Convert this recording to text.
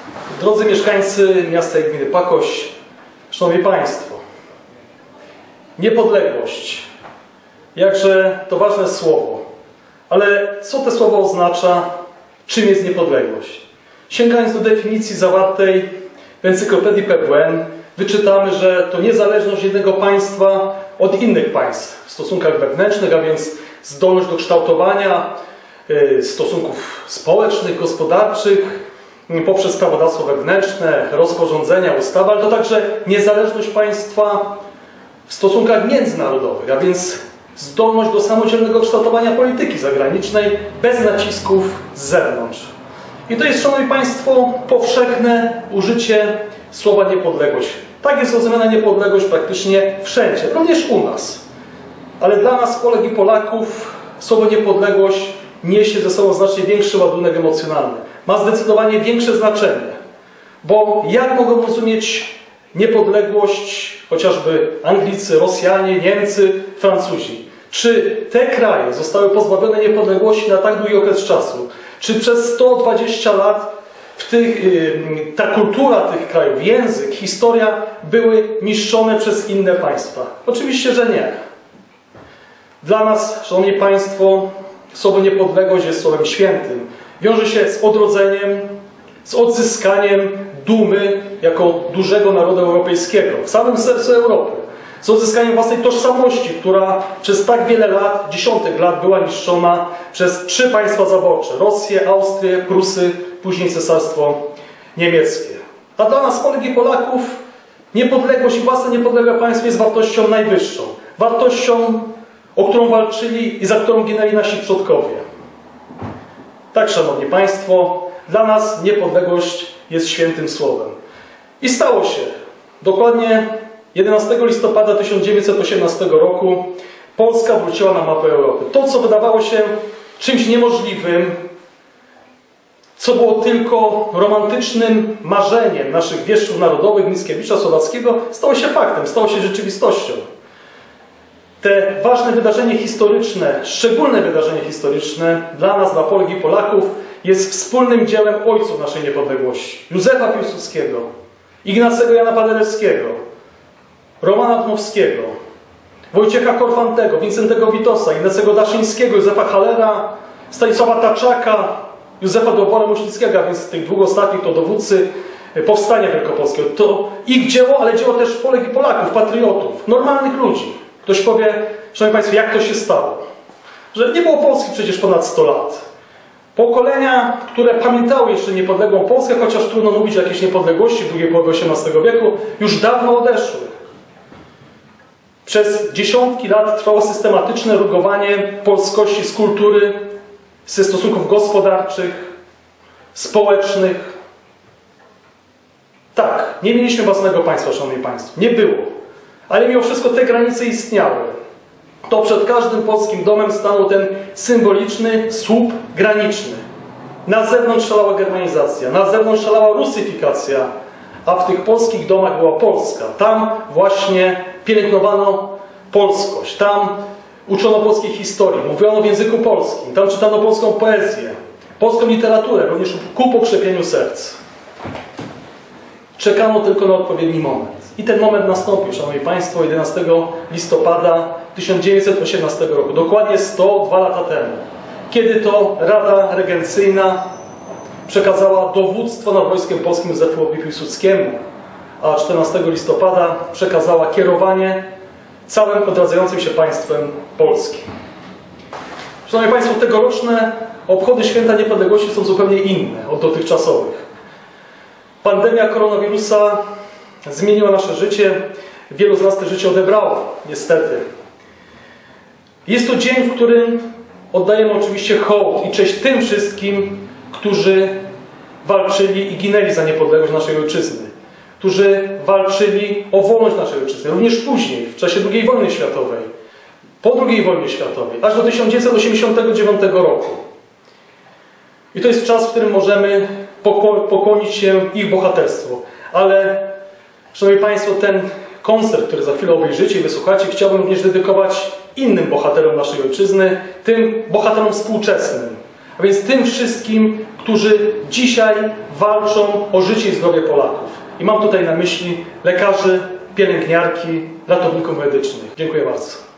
Drodzy mieszkańcy miasta i gminy Pakoś, Szanowni Państwo, niepodległość, jakże to ważne słowo, ale co to słowo oznacza, czym jest niepodległość? Sięgając do definicji zawartej w encyklopedii PWN, wyczytamy, że to niezależność jednego państwa od innych państw w stosunkach wewnętrznych, a więc zdolność do kształtowania stosunków społecznych, gospodarczych, poprzez prawodawstwo wewnętrzne, rozporządzenia, ustawy, ale to także niezależność państwa w stosunkach międzynarodowych, a więc zdolność do samodzielnego kształtowania polityki zagranicznej bez nacisków z zewnątrz. I to jest, Szanowni Państwo, powszechne użycie słowa niepodległość. Tak jest rozumiana niepodległość praktycznie wszędzie, również u nas. Ale dla nas, Polek i Polaków, słowo niepodległość niesie ze sobą znacznie większy ładunek emocjonalny. Ma zdecydowanie większe znaczenie. Bo jak mogą rozumieć niepodległość chociażby Anglicy, Rosjanie, Niemcy, Francuzi? Czy te kraje zostały pozbawione niepodległości na tak długi okres czasu? Czy przez 120 lat ta kultura tych krajów, język, historia były niszczone przez inne państwa? Oczywiście, że nie. Dla nas, Szanowni Państwo, słowo niepodległość jest słowem świętym. Wiąże się z odrodzeniem, z odzyskaniem dumy jako dużego narodu europejskiego, w samym sercu Europy. Z odzyskaniem własnej tożsamości, która przez tak wiele lat, dziesiątek lat była niszczona przez 3 państwa zaborcze. Rosję, Austrię, Prusy, później Cesarstwo Niemieckie. A dla nas, Polek i Polaków, niepodległość i własne niepodległe państwo jest wartością najwyższą. Wartością, o którą walczyli i za którą ginęli nasi przodkowie. Tak, Szanowni Państwo, dla nas niepodległość jest świętym słowem. I stało się. Dokładnie 11 listopada 1918 roku Polska wróciła na mapę Europy. To, co wydawało się czymś niemożliwym, co było tylko romantycznym marzeniem naszych wieszczów narodowych, Mickiewicza, Słowackiego, stało się faktem, stało się rzeczywistością. Te ważne wydarzenie historyczne, szczególne wydarzenie historyczne dla nas, dla Polek i Polaków, jest wspólnym dziełem ojców naszej niepodległości. Józefa Piłsudskiego, Ignacego Jana Paderewskiego, Romana Dmowskiego, Wojciecha Korfantego, Wincentego Witosa, Ignacego Daszyńskiego, Józefa Hallera, Stanisława Taczaka, Józefa Dowbora-Muśnickiego, a więc tych 2 ostatnich to dowódcy Powstania Wielkopolskiego. To ich dzieło, ale dzieło też Polek i Polaków, patriotów, normalnych ludzi. Ktoś powie, Szanowni Państwo, jak to się stało? Że nie było Polski przecież ponad 100 lat. Pokolenia, które pamiętały jeszcze niepodległą Polskę, chociaż trudno mówić o jakiejś niepodległości w drugiej połowie XVIII wieku, już dawno odeszły. Przez dziesiątki lat trwało systematyczne rugowanie polskości z kultury, ze stosunków gospodarczych, społecznych. Tak, nie mieliśmy własnego państwa, Szanowni Państwo. Nie było. Ale mimo wszystko te granice istniały. To przed każdym polskim domem stanął ten symboliczny słup graniczny. Na zewnątrz szalała germanizacja, na zewnątrz szalała rusyfikacja, a w tych polskich domach była Polska. Tam właśnie pielęgnowano polskość, tam uczono polskiej historii, mówiono w języku polskim, tam czytano polską poezję, polską literaturę, również ku pokrzepieniu serc. Czekano tylko na odpowiedni moment. I ten moment nastąpił, Szanowni Państwo, 11 listopada 1918 roku, dokładnie 102 lata temu, kiedy to Rada Regencyjna przekazała dowództwo nad Wojskiem Polskim Józefowi Piłsudskiemu, a 14 listopada przekazała kierowanie całym odradzającym się państwem polskim. Szanowni Państwo, tegoroczne obchody Święta Niepodległości są zupełnie inne od dotychczasowych. Pandemia koronawirusa zmieniła nasze życie. Wielu z nas te życie odebrało, niestety. Jest to dzień, w którym oddajemy oczywiście hołd i cześć tym wszystkim, którzy walczyli i ginęli za niepodległość naszej ojczyzny. Którzy walczyli o wolność naszej ojczyzny. Również później, w czasie II wojny światowej, po II wojnie światowej, aż do 1989 roku. I to jest czas, w którym możemy pokłonić się ich bohaterstwu. Ale, Szanowni Państwo, ten koncert, który za chwilę obejrzycie i wysłuchacie, chciałbym również dedykować innym bohaterom naszej ojczyzny, tym bohaterom współczesnym. A więc tym wszystkim, którzy dzisiaj walczą o życie i zdrowie Polaków. I mam tutaj na myśli lekarzy, pielęgniarki, ratowników medycznych. Dziękuję bardzo.